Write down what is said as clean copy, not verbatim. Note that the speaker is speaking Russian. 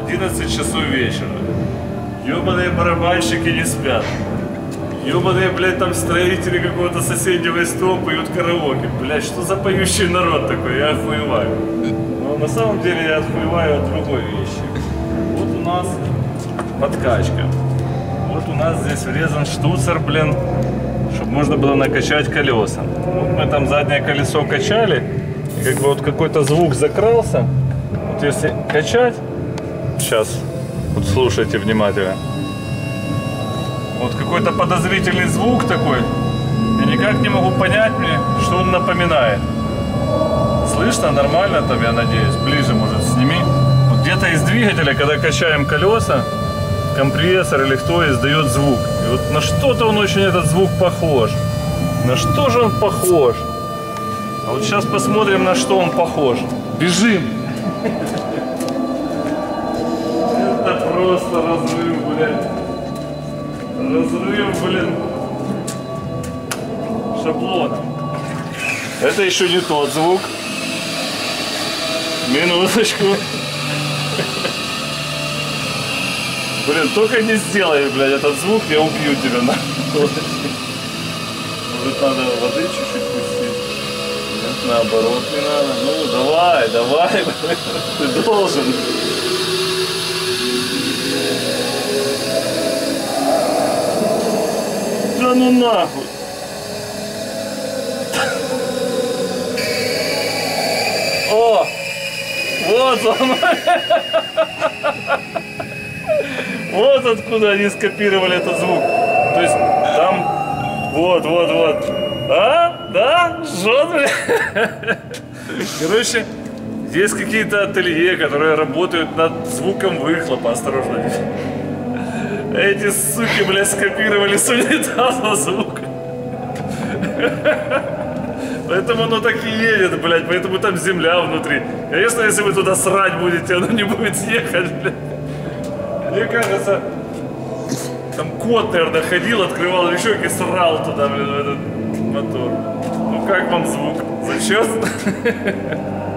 11 часов вечера. Ёбаные барабанщики не спят. Ёбаные, блядь, там строители какого-то соседнего СТО поют караоке. Блядь, что за поющий народ такой? Я охуеваю. Но на самом деле я охуеваю от другой вещи. Вот у нас подкачка. Вот у нас здесь врезан штуцер, блин, чтобы можно было накачать колеса. Вот мы там заднее колесо качали, и как бы вот какой-то звук закрался. Вот если качать, сейчас, вот слушайте внимательно. Вот какой-то подозрительный звук такой. Я никак не могу понять мне, что он напоминает. Слышно нормально там, я надеюсь? Ближе, может, сними. Вот где-то из двигателя, когда качаем колеса, компрессор или кто издает звук. И вот на что-то он очень, этот звук, похож. На что же он похож? А вот сейчас посмотрим, на что он похож. Бежим! Это просто разрыв, блядь. Разрыв, блин, шаблоном. Это еще не тот звук. Минуточку. Блин, только не сделай, блядь, этот звук, я убью тебя. Может, надо воды чуть-чуть пустить. Нет, наоборот не надо. Ну, давай, давай, ты должен. Да ну нахуй! О! Вот он! Вот откуда они скопировали этот звук. То есть там... Вот. А? Да? Что, блядь? Короче, есть какие-то ателье, которые работают над звуком выхлопа. Осторожно. Эти суки, блядь, скопировали с унитаза звук. Поэтому оно так и едет, блядь, поэтому там земля внутри. Конечно, если вы туда срать будете, оно не будет ехать, блядь. Мне кажется, там кот, наверное, ходил, открывал решетки и срал туда, блядь, в этот мотор. Ну как вам звук? Зачет?